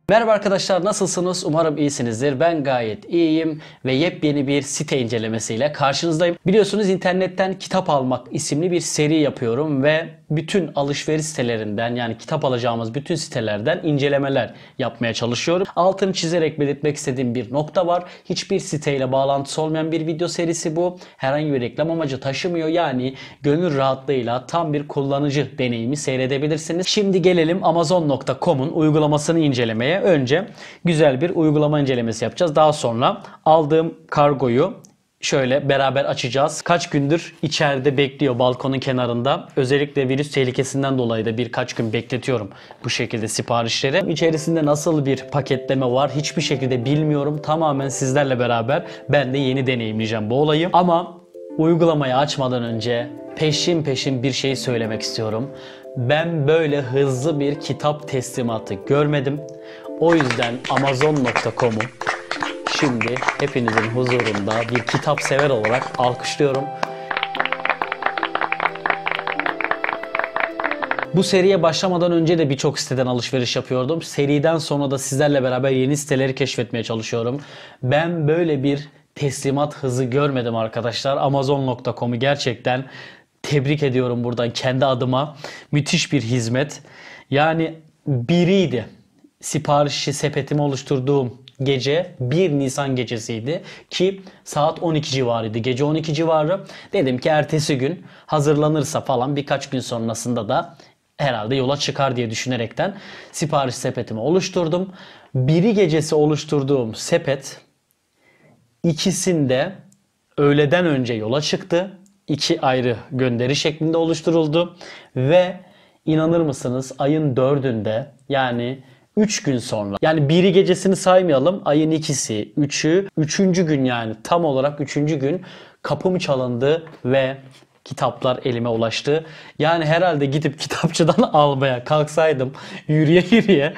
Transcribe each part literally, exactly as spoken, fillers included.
Merhaba arkadaşlar, nasılsınız? Umarım iyisinizdir. Ben gayet iyiyim ve yepyeni bir site incelemesiyle karşınızdayım. Biliyorsunuz internetten kitap almak isimli bir seri yapıyorum ve bütün alışveriş sitelerinden, yani kitap alacağımız bütün sitelerden incelemeler yapmaya çalışıyorum. Altını çizerek belirtmek istediğim bir nokta var. Hiçbir siteyle bağlantısı olmayan bir video serisi bu. Herhangi bir reklam amacı taşımıyor. Yani gönül rahatlığıyla tam bir kullanıcı deneyimi seyredebilirsiniz. Şimdi gelelim amazon nokta com'un uygulamasını incelemeye. Önce güzel bir uygulama incelemesi yapacağız. Daha sonra aldığım kargoyu şöyle beraber açacağız. Kaç gündür içeride bekliyor balkonun kenarında. Özellikle virüs tehlikesinden dolayı da birkaç gün bekletiyorum bu şekilde siparişleri. İçerisinde nasıl bir paketleme var hiçbir şekilde bilmiyorum. Tamamen sizlerle beraber ben de yeni deneyimleyeceğim bu olayı. Ama uygulamayı açmadan önce peşin peşin bir şey söylemek istiyorum. Ben böyle hızlı bir kitap teslimatı görmedim. O yüzden amazon nokta com'u şimdi hepinizin huzurunda bir kitap sever olarak alkışlıyorum. Bu seriye başlamadan önce de birçok siteden alışveriş yapıyordum. Seriden sonra da sizlerle beraber yeni siteleri keşfetmeye çalışıyorum. Ben böyle bir teslimat hızı görmedim arkadaşlar. amazon nokta com'u gerçekten tebrik ediyorum buradan kendi adıma. Müthiş bir hizmet. Yani biriydi. Siparişi, sepetimi oluşturduğum gece bir Nisan gecesiydi ki saat on iki civarıydı. Gece on iki civarı. Dedim ki ertesi gün hazırlanırsa falan birkaç gün sonrasında da herhalde yola çıkar diye düşünerekten sipariş sepetimi oluşturdum. Biri gecesi oluşturduğum sepet ikisinde öğleden önce yola çıktı. İki ayrı gönderi şeklinde oluşturuldu ve inanır mısınız ayın dördünde, yani üç gün sonra, yani biri gecesini saymayalım, ayın ikisi, üçü, üçüncü gün, yani tam olarak üçüncü gün kapım çalındı ve kitaplar elime ulaştı. Yani herhalde gidip kitapçıdan almaya kalksaydım yürüye yürüye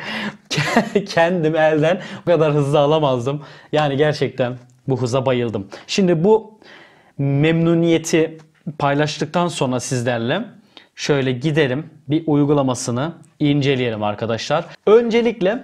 kendim elden bu kadar hızlı alamazdım. Yani gerçekten bu hıza bayıldım. Şimdi bu memnuniyeti paylaştıktan sonra sizlerle şöyle gidelim bir uygulamasını inceleyelim arkadaşlar. Öncelikle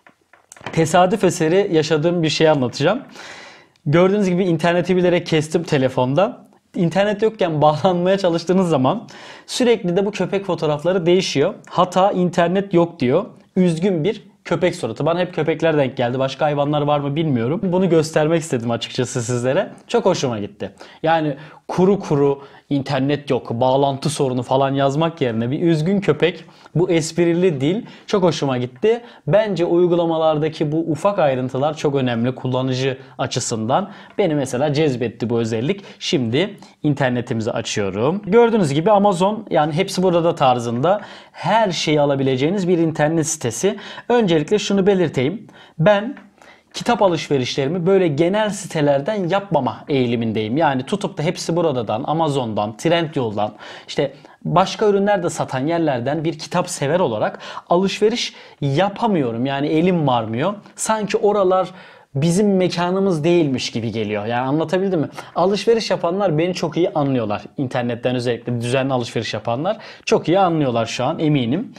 tesadüf eseri yaşadığım bir şey anlatacağım. Gördüğünüz gibi interneti bilerek kestim telefonda. İnternet yokken bağlanmaya çalıştığınız zaman sürekli de bu köpek fotoğrafları değişiyor. Hata internet yok diyor. Üzgün bir köpek suratı. Bana hep köpekler denk geldi. Başka hayvanlar var mı bilmiyorum. Bunu göstermek istedim açıkçası sizlere. Çok hoşuma gitti. Yani kuru kuru internet yok, bağlantı sorunu falan yazmak yerine bir üzgün köpek, bu esprili dil çok hoşuma gitti. Bence uygulamalardaki bu ufak ayrıntılar çok önemli kullanıcı açısından. Beni mesela cezbetti bu özellik. Şimdi internetimizi açıyorum. Gördüğünüz gibi Amazon, yani hepsi burada tarzında her şeyi alabileceğiniz bir internet sitesi. Öncelikle şunu belirteyim. Ben kitap alışverişlerimi böyle genel sitelerden yapmama eğilimindeyim. Yani tutup da hepsi buradan, Amazon'dan, Trendyol'dan, işte başka ürünler de satan yerlerden bir kitap sever olarak alışveriş yapamıyorum. Yani elim varmıyor. Sanki oralar bizim mekanımız değilmiş gibi geliyor. Yani anlatabildim mi? Alışveriş yapanlar beni çok iyi anlıyorlar. İnternetten özellikle düzenli alışveriş yapanlar çok iyi anlıyorlar şu an, eminim.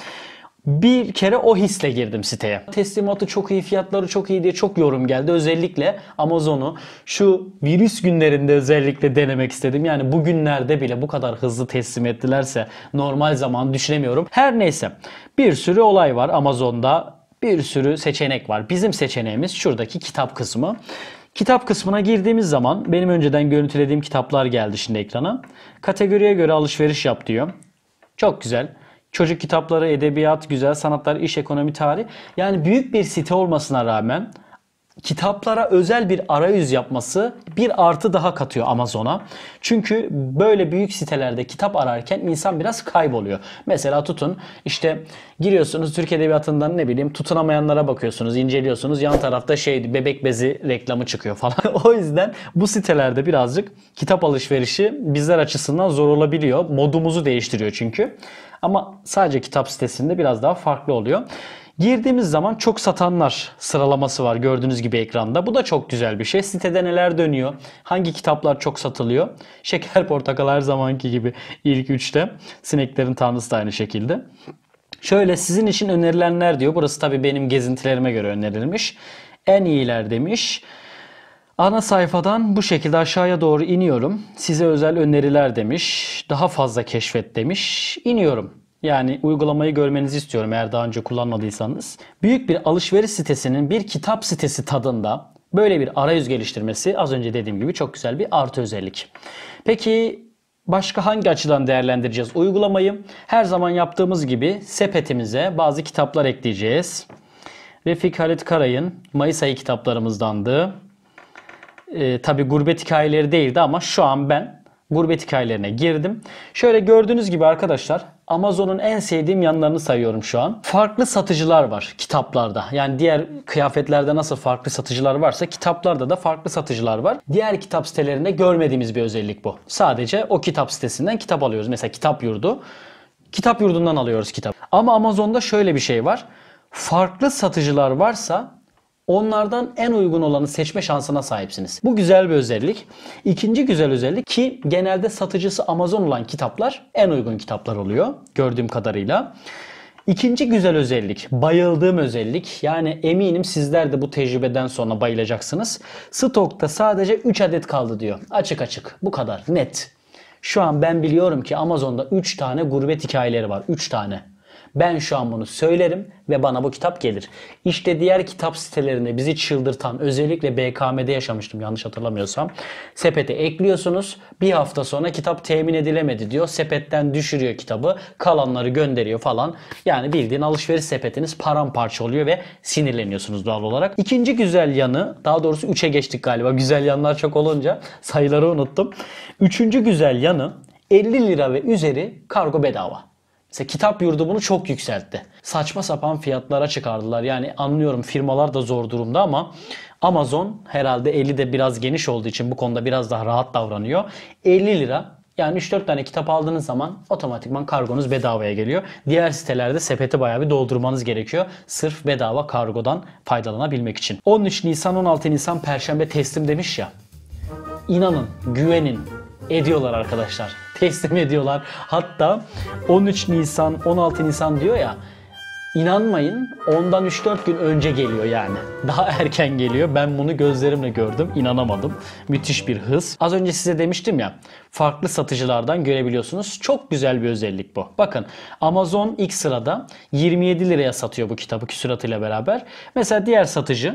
Bir kere o hisle girdim siteye. Teslimatı çok iyi, fiyatları çok iyi diye çok yorum geldi. Özellikle Amazon'u şu virüs günlerinde özellikle denemek istedim. Yani bugünlerde bile bu kadar hızlı teslim ettilerse normal zaman düşünemiyorum. Her neyse, bir sürü olay var Amazon'da. Bir sürü seçenek var. Bizim seçeneğimiz şuradaki kitap kısmı. Kitap kısmına girdiğimiz zaman benim önceden görüntülediğim kitaplar geldi şimdi ekrana. Kategoriye göre alışveriş yap diyor. Çok güzel. Çocuk kitapları, edebiyat, güzel sanatlar, iş, ekonomi, tarih. Yani büyük bir site olmasına rağmen kitaplara özel bir arayüz yapması bir artı daha katıyor Amazon'a. Çünkü böyle büyük sitelerde kitap ararken insan biraz kayboluyor. Mesela tutun, işte giriyorsunuz Türk Edebiyatı'ndan, ne bileyim, tutunamayanlara bakıyorsunuz, inceliyorsunuz. Yan tarafta şey, bebek bezi reklamı çıkıyor falan. O yüzden bu sitelerde birazcık kitap alışverişi bizler açısından zor olabiliyor. Modumuzu değiştiriyor çünkü. Ama sadece kitap sitesinde biraz daha farklı oluyor. Girdiğimiz zaman çok satanlar sıralaması var gördüğünüz gibi ekranda. Bu da çok güzel bir şey. Sitede neler dönüyor? Hangi kitaplar çok satılıyor? Şeker Portakal her zamanki gibi ilk üçte. Sineklerin Tanrısı da aynı şekilde. Şöyle sizin için önerilenler diyor. Burası tabii benim gezintilerime göre önerilmiş. En iyiler demiş. Ana sayfadan bu şekilde aşağıya doğru iniyorum. Size özel öneriler demiş. Daha fazla keşfet demiş. İniyorum. Yani uygulamayı görmenizi istiyorum eğer daha önce kullanmadıysanız. Büyük bir alışveriş sitesinin bir kitap sitesi tadında böyle bir arayüz geliştirmesi az önce dediğim gibi çok güzel bir artı özellik. Peki başka hangi açıdan değerlendireceğiz uygulamayı? Her zaman yaptığımız gibi sepetimize bazı kitaplar ekleyeceğiz. Refik Halit Karay'ın Mayıs ayı kitaplarımızdandı. Ee, tabii gurbet hikayeleri değildi ama şu an ben gurbet hikayelerine girdim. Şöyle gördüğünüz gibi arkadaşlar Amazon'un en sevdiğim yanlarını sayıyorum şu an. Farklı satıcılar var kitaplarda. Yani diğer kıyafetlerde nasıl farklı satıcılar varsa kitaplarda da farklı satıcılar var. Diğer kitap sitelerinde görmediğimiz bir özellik bu. Sadece o kitap sitesinden kitap alıyoruz. Mesela Kitap Yurdu. Kitap Yurdu'ndan alıyoruz kitap. Ama Amazon'da şöyle bir şey var. Farklı satıcılar varsa onlardan en uygun olanı seçme şansına sahipsiniz. Bu güzel bir özellik. İkinci güzel özellik ki genelde satıcısı Amazon olan kitaplar en uygun kitaplar oluyor gördüğüm kadarıyla. İkinci güzel özellik, bayıldığım özellik. Yani eminim sizler de bu tecrübeden sonra bayılacaksınız. Stokta sadece üç adet kaldı diyor. Açık açık. Bu kadar net. Şu an ben biliyorum ki Amazon'da üç tane gurbet hikayeleri var. üç tane. Ben şu an bunu söylerim ve bana bu kitap gelir. İşte diğer kitap sitelerinde bizi çıldırtan, özellikle B K M'de yaşamıştım yanlış hatırlamıyorsam. Sepete ekliyorsunuz. Bir hafta sonra kitap temin edilemedi diyor. Sepetten düşürüyor kitabı. Kalanları gönderiyor falan. Yani bildiğin alışveriş sepetiniz paramparça oluyor ve sinirleniyorsunuz doğal olarak. İkinci güzel yanı, daha doğrusu üçe geçtik galiba. Güzel yanlar çok olunca sayıları unuttum. Üçüncü güzel yanı elli lira ve üzeri kargo bedava. Mesela Kitap Yurdu bunu çok yükseltti. Saçma sapan fiyatlara çıkardılar. Yani anlıyorum firmalar da zor durumda ama Amazon herhalde eli de biraz geniş olduğu için bu konuda biraz daha rahat davranıyor. elli lira yani üç dört tane kitap aldığınız zaman otomatikman kargonuz bedavaya geliyor. Diğer sitelerde sepeti bayağı bir doldurmanız gerekiyor. Sırf bedava kargodan faydalanabilmek için. on üç Nisan on altı Nisan Perşembe teslim demiş ya. İnanın, güvenin. Ediyorlar arkadaşlar. Teslim ediyorlar. Hatta on üç Nisan, on altı Nisan diyor ya. İnanmayın ondan üç dört gün önce geliyor yani. Daha erken geliyor. Ben bunu gözlerimle gördüm. İnanamadım. Müthiş bir hız. Az önce size demiştim ya. Farklı satıcılardan görebiliyorsunuz. Çok güzel bir özellik bu. Bakın Amazon ilk sırada yirmi yedi liraya satıyor bu kitabı küsuratıyla beraber. Mesela diğer satıcı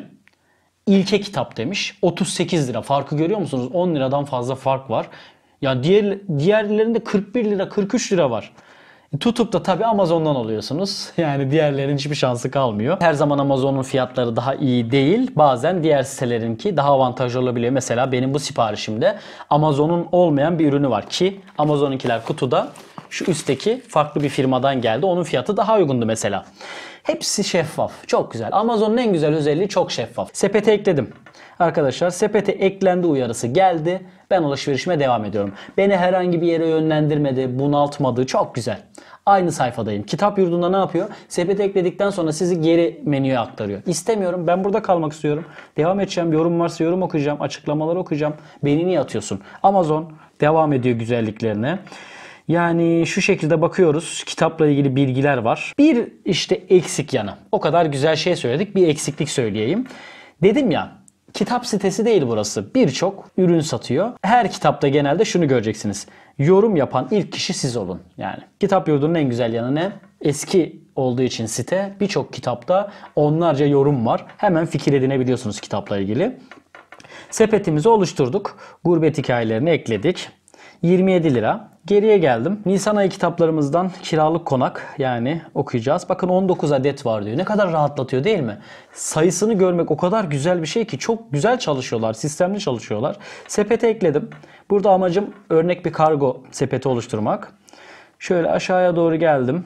İlke Kitap demiş. otuz sekiz lira. Farkı görüyor musunuz? on liradan fazla fark var. Ya diğer diğerlerinde kırk bir lira, kırk üç lira var. Tutup da tabii Amazon'dan alıyorsunuz. Yani diğerlerinin hiçbir şansı kalmıyor. Her zaman Amazon'un fiyatları daha iyi değil. Bazen diğer sitelerinki daha avantajlı olabiliyor. Mesela benim bu siparişimde Amazon'un olmayan bir ürünü var ki Amazon'unkiler kutuda. Şu üstteki farklı bir firmadan geldi. Onun fiyatı daha uygundu mesela. Hepsi şeffaf. Çok güzel. Amazon'un en güzel özelliği çok şeffaf. Sepete ekledim. Arkadaşlar sepete eklendi uyarısı geldi. Ben alışverişime devam ediyorum. Beni herhangi bir yere yönlendirmedi, bunaltmadı. Çok güzel. Aynı sayfadayım. Kitap Yurdu'nda ne yapıyor? Sepete ekledikten sonra sizi geri menüye aktarıyor. İstemiyorum. Ben burada kalmak istiyorum. Devam edeceğim. Yorum varsa yorum okuyacağım. Açıklamaları okuyacağım. Beni niye atıyorsun? Amazon devam ediyor güzelliklerine. Yani şu şekilde bakıyoruz. Kitapla ilgili bilgiler var. Bir işte eksik yanı. O kadar güzel şey söyledik. Bir eksiklik söyleyeyim. Dedim ya, kitap sitesi değil burası. Birçok ürün satıyor. Her kitapta genelde şunu göreceksiniz. Yorum yapan ilk kişi siz olun. Yani Kitap Yurdu'nun en güzel yanı ne? Eski olduğu için site birçok kitapta onlarca yorum var. Hemen fikir edinebiliyorsunuz kitapla ilgili. Sepetimizi oluşturduk. Gurbet hikayelerini ekledik. yirmi yedi lira. Geriye geldim. Nisan ayı kitaplarımızdan Kiralık Konak yani okuyacağız. Bakın on dokuz adet var diyor. Ne kadar rahatlatıyor değil mi? Sayısını görmek o kadar güzel bir şey ki çok güzel çalışıyorlar. Sistemli çalışıyorlar. Sepete ekledim. Burada amacım örnek bir kargo sepeti oluşturmak. Şöyle aşağıya doğru geldim.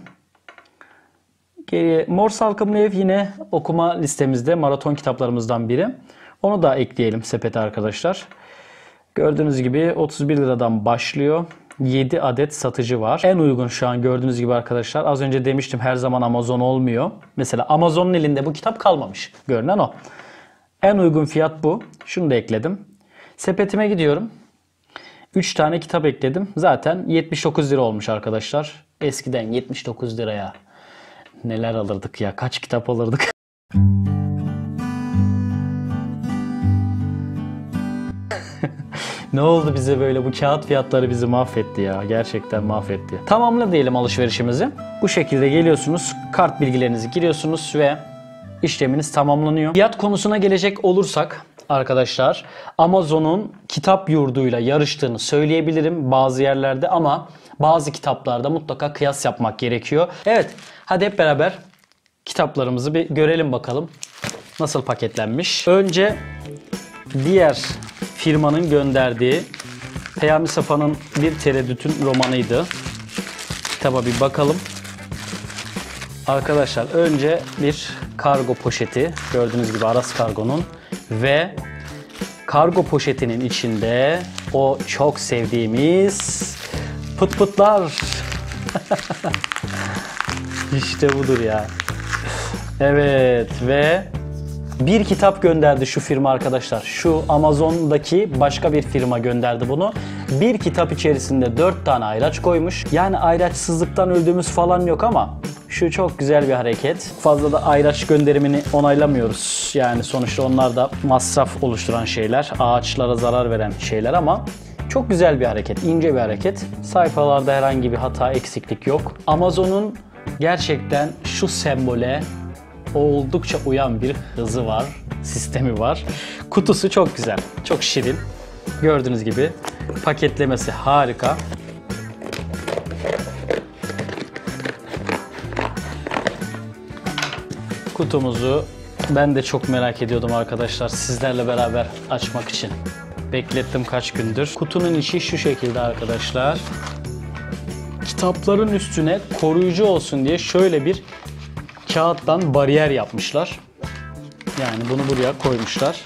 Geriye Mor Salkımlı Ev yine okuma listemizde maraton kitaplarımızdan biri. Onu da ekleyelim sepete arkadaşlar. Gördüğünüz gibi otuz bir liradan başlıyor. yedi adet satıcı var. En uygun şu an gördüğünüz gibi arkadaşlar. Az önce demiştim her zaman Amazon olmuyor. Mesela Amazon'un elinde bu kitap kalmamış. Görünen o. En uygun fiyat bu. Şunu da ekledim. Sepetime gidiyorum. üç tane kitap ekledim. Zaten yetmiş dokuz lira olmuş arkadaşlar. Eskiden yetmiş dokuz liraya Neler alırdık ya, kaç kitap alırdık. Ne oldu bize böyle, bu kağıt fiyatları bizi mahvetti ya. Gerçekten mahvetti. Tamamla diyelim alışverişimizi. Bu şekilde geliyorsunuz, kart bilgilerinizi giriyorsunuz ve işleminiz tamamlanıyor. Fiyat konusuna gelecek olursak arkadaşlar, Amazon'un kitap yurduyla yarıştığını söyleyebilirim bazı yerlerde ama bazı kitaplarda mutlaka kıyas yapmak gerekiyor. Evet, hadi hep beraber kitaplarımızı bir görelim bakalım nasıl paketlenmiş. Önce diğer firmanın gönderdiği Peyami Safa'nın Bir Tereddütün romanıydı. Kitaba bir bakalım. Arkadaşlar önce bir kargo poşeti, gördüğünüz gibi Aras Kargo'nun, ve kargo poşetinin içinde o çok sevdiğimiz pıt pıtlar. İşte budur ya. Evet, ve bir kitap gönderdi şu firma arkadaşlar. Şu Amazon'daki başka bir firma gönderdi bunu. Bir kitap içerisinde dört tane ayraç koymuş. Yani ayraçsızlıktan öldüğümüz falan yok ama şu çok güzel bir hareket. Fazla da ayraç gönderimini onaylamıyoruz. Yani sonuçta onlar da masraf oluşturan şeyler. Ağaçlara zarar veren şeyler ama çok güzel bir hareket. İnce bir hareket. Sayfalarda herhangi bir hata, eksiklik yok. Amazon'un gerçekten şu sembole oldukça uyan bir hızı var, sistemi var. Kutusu çok güzel, çok şirin. Gördüğünüz gibi paketlemesi harika. Kutumuzu ben de çok merak ediyordum arkadaşlar, sizlerle beraber açmak için. Beklettim kaç gündür. Kutunun içi şu şekilde arkadaşlar. Kitapların üstüne koruyucu olsun diye şöyle bir kağıttan bariyer yapmışlar. Yani bunu buraya koymuşlar.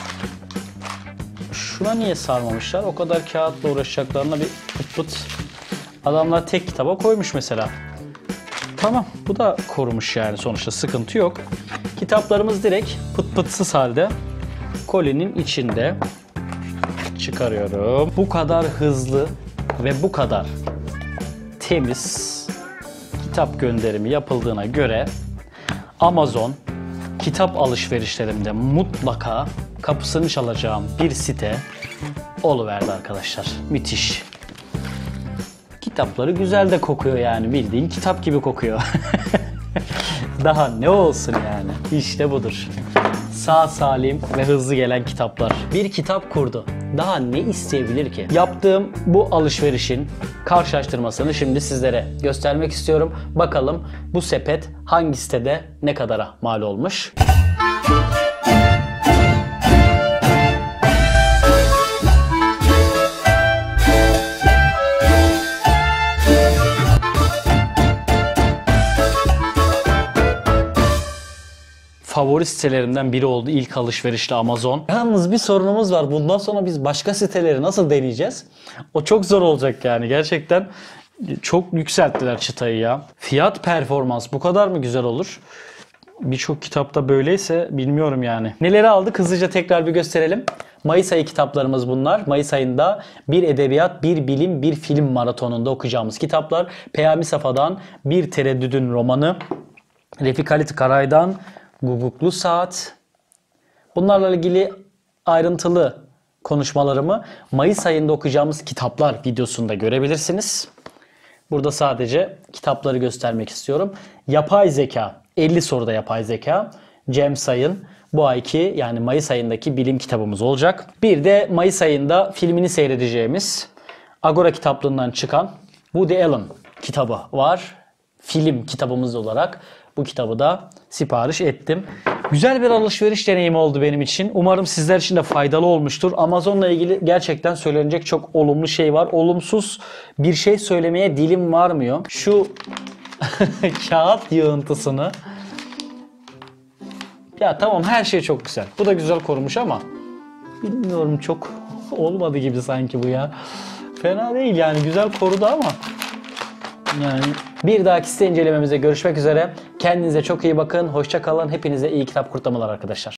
Şuna niye sarmamışlar? O kadar kağıtla uğraşacaklarına bir pıt pıt. Adamlar tek kitaba koymuş mesela. Tamam, bu da korumuş yani, sonuçta sıkıntı yok. Kitaplarımız direkt pıt pıtsız halde kolinin içinde. Çıkarıyorum. Bu kadar hızlı ve bu kadar temiz kitap gönderimi yapıldığına göre Amazon kitap alışverişlerimde mutlaka kapısını çalacağım bir site oluverdi arkadaşlar. Müthiş. Kitapları güzel de kokuyor yani, bildiğin kitap gibi kokuyor. Daha ne olsun yani. İşte budur. Sağ salim ve hızlı gelen kitaplar. Bir kitap kurdu. Daha ne isteyebilir ki? Yaptığım bu alışverişin karşılaştırmasını şimdi sizlere göstermek istiyorum. Bakalım bu sepet hangi sitede ne kadara mal olmuş? Favori sitelerimden biri oldu ilk alışverişte Amazon. Yalnız bir sorunumuz var. Bundan sonra biz başka siteleri nasıl deneyeceğiz? O çok zor olacak yani. Gerçekten çok yükselttiler çıtayı ya. Fiyat performans bu kadar mı güzel olur? Birçok kitapta böyleyse bilmiyorum yani. Neleri aldık hızlıca tekrar bir gösterelim. Mayıs ayı kitaplarımız bunlar. Mayıs ayında bir edebiyat, bir bilim, bir film maratonunda okuyacağımız kitaplar. Peyami Safa'dan Bir Tereddüdün romanı. Refik Halit Karay'dan Guguklu Saat. Bunlarla ilgili ayrıntılı konuşmalarımı Mayıs ayında okuyacağımız kitaplar videosunda görebilirsiniz. Burada sadece kitapları göstermek istiyorum. Yapay zeka. elli soruda yapay zeka. Cem Sayın. Bu ayki, yani Mayıs ayındaki bilim kitabımız olacak. Bir de Mayıs ayında filmini seyredeceğimiz Agora kitaplığından çıkan Woody Allen kitabı var. Film kitabımız olarak bu kitabı da sipariş ettim. Güzel bir alışveriş deneyimi oldu benim için. Umarım sizler için de faydalı olmuştur. Amazon'la ilgili gerçekten söylenecek çok olumlu şey var. Olumsuz bir şey söylemeye dilim varmıyor. Şu kağıt yığıntısını... Ya tamam, her şey çok güzel. Bu da güzel korumuş ama bilmiyorum, çok olmadı gibi sanki bu ya. Fena değil yani, güzel korudu ama yani. Bir dahaki site incelememizde görüşmek üzere. Kendinize çok iyi bakın. Hoşça kalın. Hepinize iyi kitap kurtlamalar arkadaşlar.